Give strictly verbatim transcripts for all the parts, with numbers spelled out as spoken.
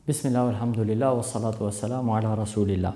Bismillah, alhamdulillah, wa salatu wa salamu ala rasulillah.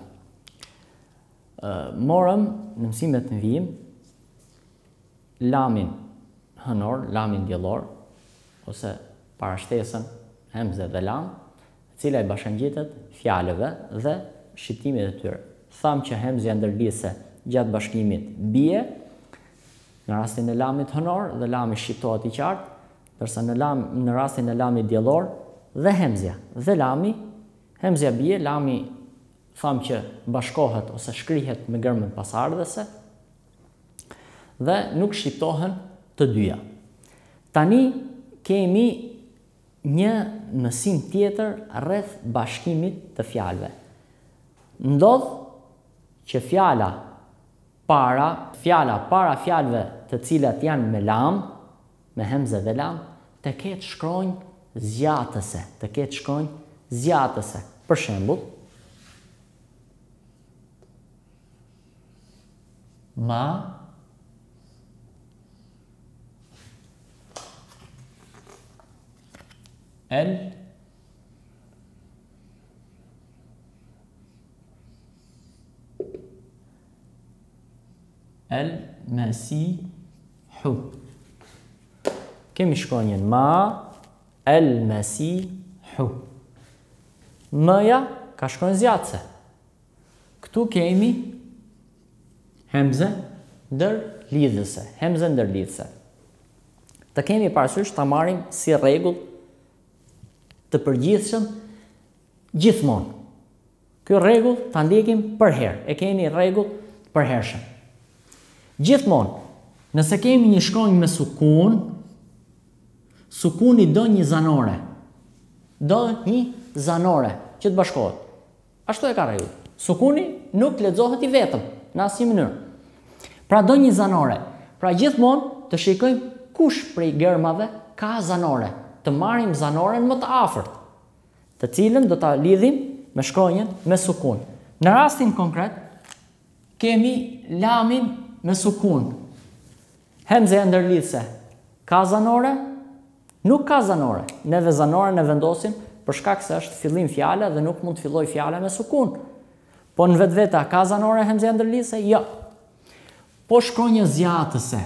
Morëm në mësimet në vijim lamin hënor, lamin diellor, ose parashtesën hemze dhe lam, e cila i bashkangjitet fjalëve dhe shqiptimit të tyre. Thamë që hemzja ndërlidhse gjatë bashkimit bie në rastin e lamit hënor dhe lami shqiptohet i qartë, ndërsa në lam në rastin e lamit diellor dhe hemzja dhe lami, hemzja bie, lami thamë që bashkohet ose shkrihet me gërmën pasardhëse dhe nuk shqiptohen të dyja. Tani kemi një mësim tjetër rreth bashkimit të fjalëve. Ndodh që fjala para, fjala para fjalëve të cilat janë me lam, me hemze dhe lam, të ketë shkronjë zjatëse, të ketë shkronjë zjatëse. Për shembull, ma, el, el, mesihu. Kemi shkronjën ma, el, mesihu. Mëja ka shkronjë zjatëse. Këtu kemi hemze ndërlidhëse, hemze ndërlidhëse. Të kemi parasysh ta marrim si rregull të përgjithshëm gjithmonë. Ky rregull ta ndjekim për herë, e keni rregull të përhershëm. Gjithmonë, nëse kemi një shkronjë me sukun, sukuni do një zanore. Do një zanore që të bashkohet. Ashtu e ka rregull. Sukuni nuk lexohet i vetëm në asnjë mënyrë. Pra do një zanore. Pra gjithmonë të shikojmë kush prej gërmave ka zanore. Të marrim zanoren më të afërt, të cilën do ta lidhim me shkronjën me sukun. Në rastin konkret kemi lamin me sukun. Hemze ndërlidhse ka zanore? Nuk ka zanore. Neve zanoren e vendosim për shkak se është fillim fjala dhe nuk mund të filloj fjala me sukun. Po në vetveta ka zanore hemze ndërlidhse? Jo. Po shkronjë zjatëse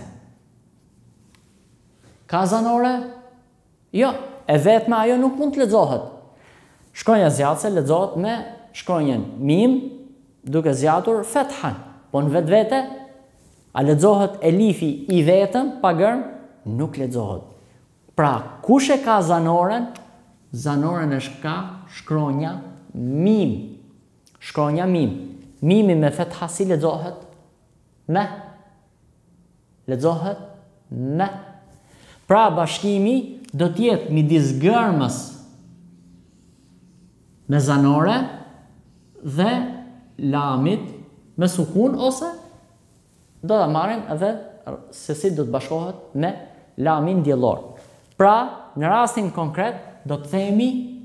ka zanore? Jo. E vetme ajo nuk mund të lexohet. Shkronja zjatëse lexohet me shkronjën mim duke zgjatur fethan. Po në vetvete a lexohet elifi i vetëm pa gërm? Nuk lexohet. Pra, kush e ka zanoren? Zanoren është ka shkronja mim. Shkronja mim. Mimi me fetha si lexohet? Me. Lexohet me. Pra, bashkimi do t'jetë midis gërmës me zanore dhe lamit me sukun, ose do ta marrim edhe se si do të bashkohet me lamin diellor. Pra, në rastin konkret, do të themi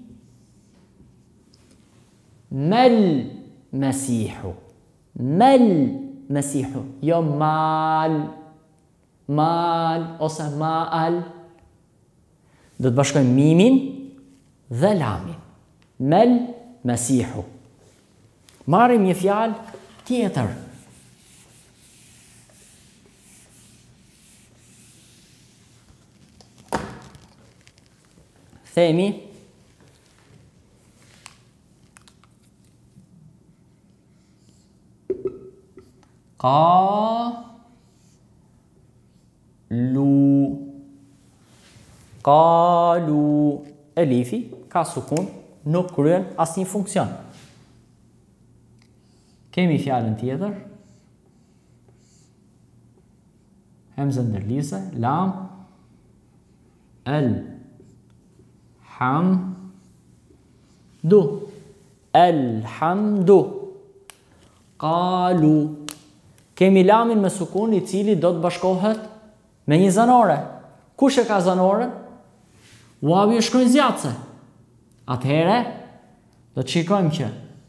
mel mesihu. Mel mesihu. Jo mal. Mal ose maal. Do të bashkojmë mimin dhe lamin. Mel mesihu. Marrim një fjalë tjetër. Themi ka lu. Ka lu. Elifi ka sukun, nuk kryen asnjë funksion. Kemi fjalën tjetër. Hemze ndërlidhse, lam, el, ham, du. Elhamdu. Qalu. Kemi lamin me sukun i cili do të bashkohet me një zanore. Kush e ka zanoren? Wawi është shkronjë zjatëse. Atëhere do të shikojmë që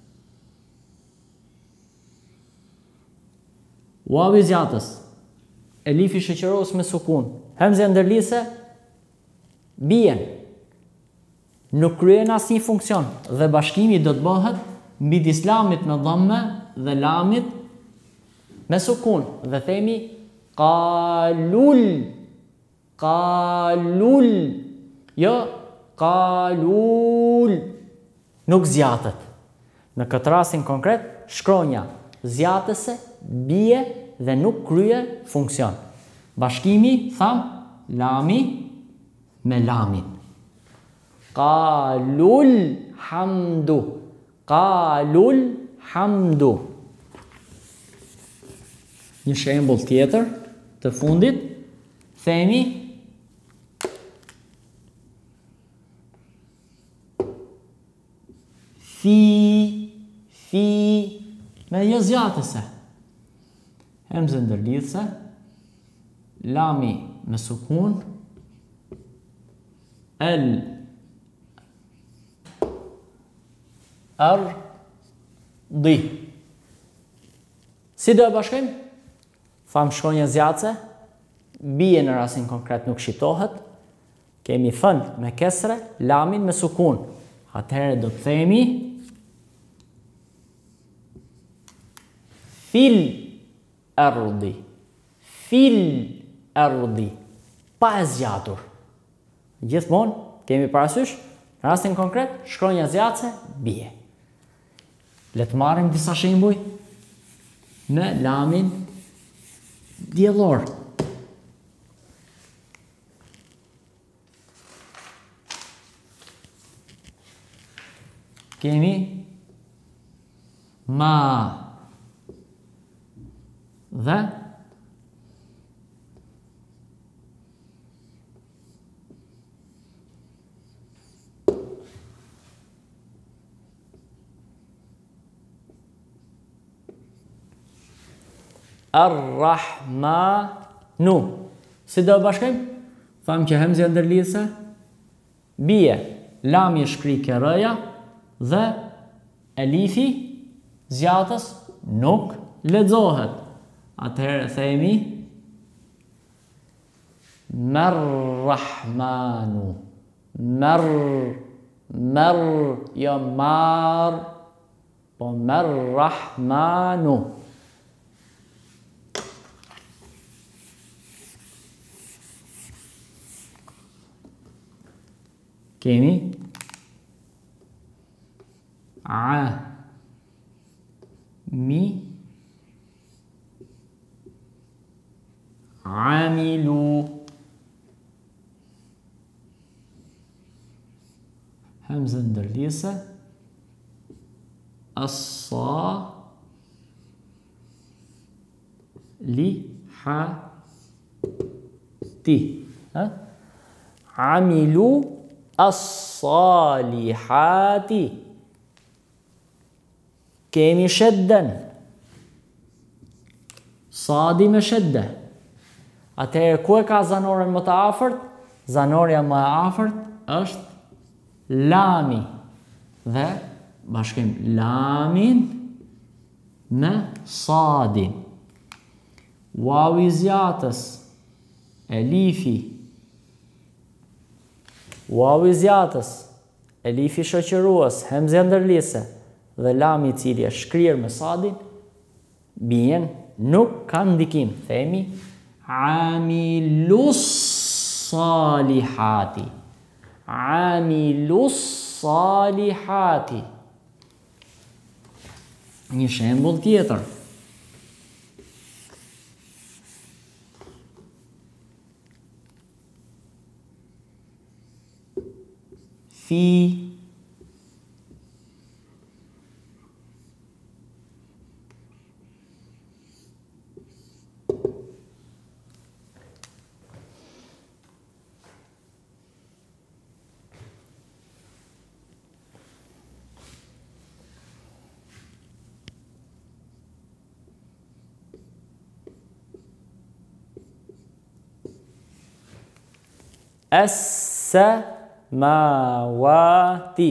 wawi zjatës, elifi shoqërohes me sukun, hemze ndërlidhse bien. nuk kryen asnjë funksion dhe bashkimi do të bëhet midis lamit me dhamme dhe lamit me sukun dhe themi qalul, qalul, jo qalul, nuk zjatet. Në këtë rastin konkret, shkronja zjatëse bie dhe nuk krye funksion. Bashkimi, tham, lami me lamin. Qalul hamdu, qalul hamdu. Një shembull tjetër të fundit, themi fi, fi, me jo zjatëse. Hemzë ndërlidhse, lami me sukun, el, ar, di. Si do e bashkojmë? Tham shkronja zjatëse, bie në rastin konkret nuk shitohet, kemi fën me kesre, lamin me sukun. Atëherë do të themi fil ardi, fil ardi, pa e zgjatur. Gjithmonë kemi parasysh, në rastin konkret, shkronja zjatëse bie. Le të marrim disa shembuj me lamin diellor. Kemi ma dhe Ar-Rahmanu. Si do bashkojmë? Thamë që hemzja ndërlidhse bie, lami shkri kerëja dhe elifi zjatës nuk lexohet. Atëherë themi Mar-Rahmanu. Mar, mar, jo mar, po Mar-Rahmanu. Kemi a, mi, amilu. Hemzë ndërlidhse, assa, li, ha, ti. Amilu as-salihati. Kemi shedden, sadi me shedde. Atëherë ku e ka zanoren më të afërt? Zanorja më e afërt është lami dhe bashkim lamin me sadin. Wawi zjatës, elifi, wawi zjatës, elifi shoqërues, hemzja ndërlidhse dhe lami i cili është shkrirë me sadin, bien nuk kanë ndikim. Themi amilus salihati. Amilus salihati. Një shembull tjetër. Fi, as-samawati.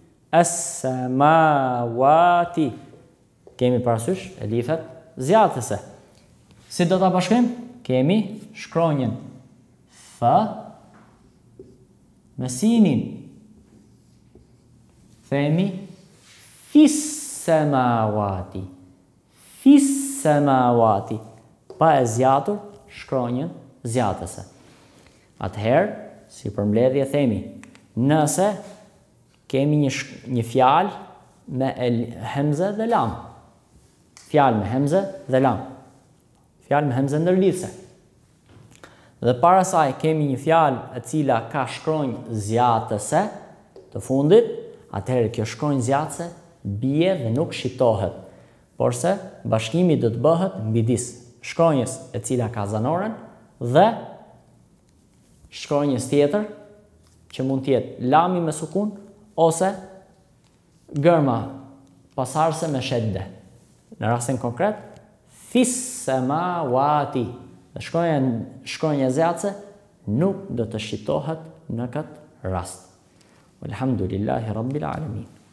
As-samawati. Kemi parasysh elifet zjatëse. Si do ta bashkojmë? Kemi shkronjën f me sinin themi fis semawati. Fis semawati. Pa e zjatur shkronjën zjatëse. Atëherë, si përmbledhje themi, nëse kemi një, një fjalë me hemze dhe lam. Fjalë me hemze dhe lam. Fjalë me hemze ndërlidhse. Dhe para saj kemi një fjalë e cila ka shkronjë zjatëse të fundit, atëherë kjo shkronjë zjatëse bie dhe nuk shitohet, porse bashkimi do të bëhet midis shkronjës e cila ka zanoren dhe shkronjës tjetër që mund të jetë lami me sukun ose gërma pasardhëse me shedde. Në rastin konkret, fis semawati. Dhe shkronja, shkronja zjatëse nuk do të shitohet në këtë rast. Alhamdulillahi Rabbil Alamin.